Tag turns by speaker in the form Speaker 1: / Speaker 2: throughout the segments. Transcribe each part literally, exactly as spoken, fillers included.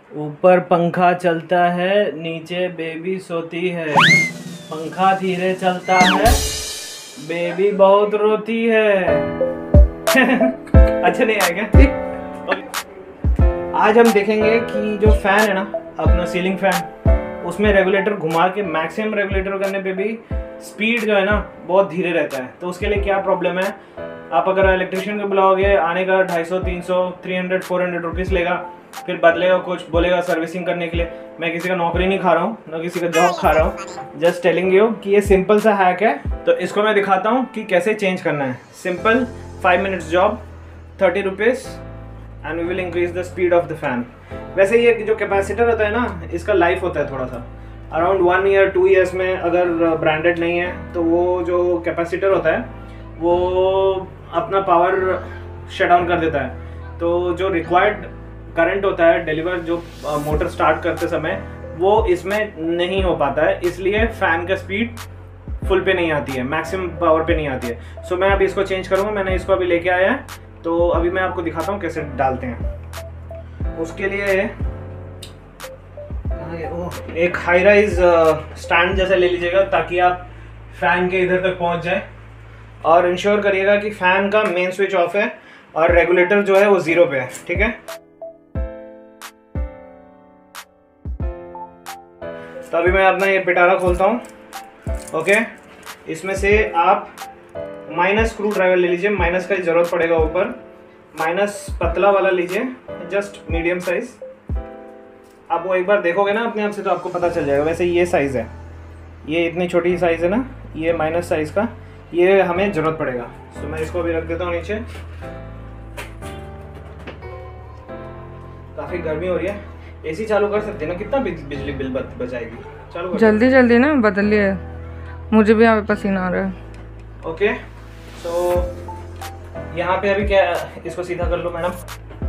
Speaker 1: ऊपर पंखा चलता है, नीचे बेबी सोती है। पंखा धीरे चलता है, बेबी बहुत रोती है। अच्छा नहीं आएगा। आज हम देखेंगे कि जो फैन है ना, अपना सीलिंग फैन, उसमें रेगुलेटर घुमा के मैक्सिमम रेगुलेटर करने पे भी स्पीड जो है ना बहुत धीरे रहता है। तो उसके लिए क्या प्रॉब्लम है, आप अगर इलेक्ट्रिशियन को बुलाओगे, आने का ढाई सौ तीन सौ three hundred four hundred rupees लेगा, फिर बदलेगा कुछ, बोलेगा सर्विसिंग करने के लिए। मैं किसी का नौकरी नहीं खा रहा हूँ, ना किसी का जॉब खा रहा हूँ, जस्ट टेलिंग यू कि ये सिंपल सा हैक है। तो इसको मैं दिखाता हूँ कि कैसे चेंज करना है। Simple, five minutes job, thirty rupees and we will increase the speed of the fan. वैसे ये जो कैपेसिटर होता है ना, इसका लाइफ होता है थोड़ा सा around one year two years में। अगर ब्रांडेड नहीं है तो वो जो कैपेसिटर होता है वो अपना पावर शट डाउन कर देता है। तो जो रिक्वायर्ड करंट होता है डिलीवर, जो मोटर स्टार्ट करते समय, वो इसमें नहीं हो पाता है। इसलिए फैन का स्पीड फुल पे नहीं आती है, मैक्सिमम पावर पे नहीं आती है। सो so, मैं अभी इसको चेंज करूँगा। मैंने इसको अभी लेके आया है, तो अभी मैं आपको दिखाता हूँ कैसे डालते हैं। उसके लिए एक हाई राइज स्टैंड जैसा ले लीजिएगा ताकि आप फैन के इधर तक पहुँच जाए। और इंश्योर करिएगा कि फैन का मेन स्विच ऑफ है और रेगुलेटर जो है वो ज़ीरो पे है, ठीक है। तो अभी मैं अपना ये पिटारा खोलता हूँ। ओके, इसमें से आप माइनस स्क्रू ड्राइवर ले लीजिए, माइनस का ज़रूरत पड़ेगा ऊपर। माइनस पतला वाला लीजिए, जस्ट मीडियम साइज। आप वो एक बार देखोगे ना अपने आप से तो आपको पता चल जाएगा। वैसे ये साइज़ है, ये इतनी छोटी साइज़ है ना, ये माइनस साइज़ का, ये हमें ज़रूरत पड़ेगा। तो मैं इसको भी रख देता हूँ नीचे। काफ़ी गर्मी हो रही है, एसी चालू कर सकते हैं ना, कितना बिजली बिल बचाएगी। चालू कर
Speaker 2: जल्दी जल्दी ना बदलिए, मुझे भी यहाँ पे पसीना आ रहा है।
Speaker 1: ओके, तो यहाँ पे अभी क्या, इसको सीधा कर लो मैडम।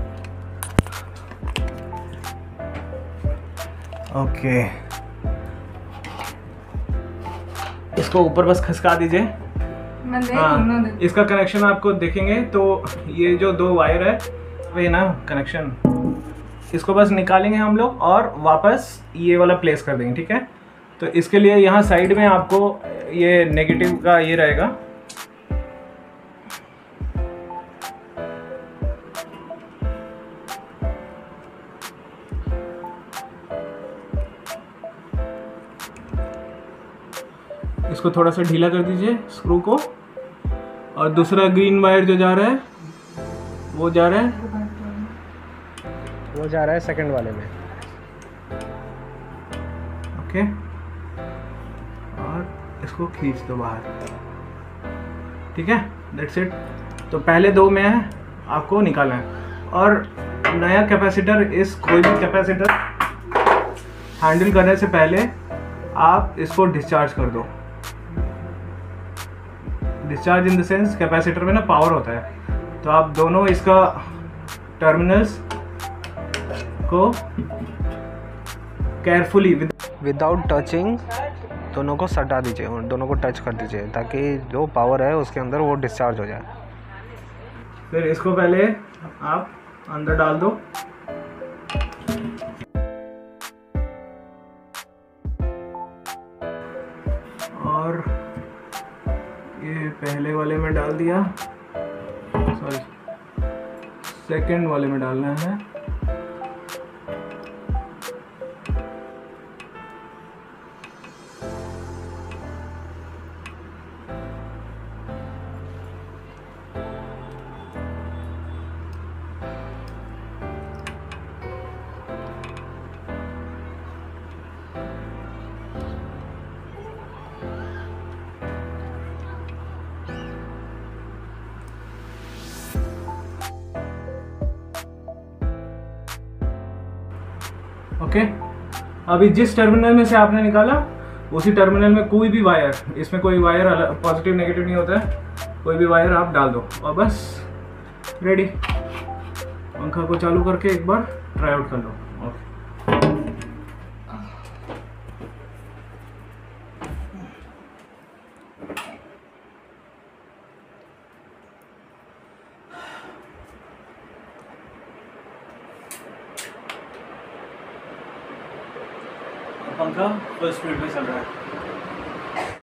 Speaker 1: ओके, इसको ऊपर बस खसका दीजिए। हाँ, इसका कनेक्शन आपको देखेंगे तो ये जो दो वायर है वे ना कनेक्शन, इसको बस निकालेंगे हम लोग और वापस ये वाला प्लेस कर देंगे, ठीक है। तो इसके लिए यहाँ साइड में आपको ये नेगेटिव का ये रहेगा। इसको थोड़ा सा ढीला कर दीजिए स्क्रू को, और दूसरा ग्रीन वायर जो जा रहा है वो जा रहा है वो जा रहा है सेकंड वाले में। ओके, और इसको खींच दो बाहर, ठीक है, दैट्स इट। तो पहले दो में आपको निकालना है। और नया कैपेसिटर, इस कोई भी कैपेसिटर हैंडल करने से पहले आप इसको डिस्चार्ज कर दो। Discharge in the sense, capacitor में ना पावर होता है, तो आप दोनों इसका टर्मिनल्स को केयरफुली विदाउट टचिंग दोनों को सटा दीजिए और दोनों को टच कर दीजिए ताकि जो पावर है उसके अंदर वो डिस्चार्ज हो जाए। फिर इसको पहले आप अंदर डाल दो। और ये पहले वाले में डाल दिया, सॉरी सेकंड वाले में डालना है। ओके, अभी जिस टर्मिनल में से आपने निकाला उसी टर्मिनल में कोई भी वायर, इसमें कोई वायर पॉजिटिव नेगेटिव नहीं होता है, कोई भी वायर आप डाल दो और बस रेडी। पंखा को चालू करके एक बार ट्राई आउट कर लो। ओके, पंखा फुल स्पीड पे चल रहा है।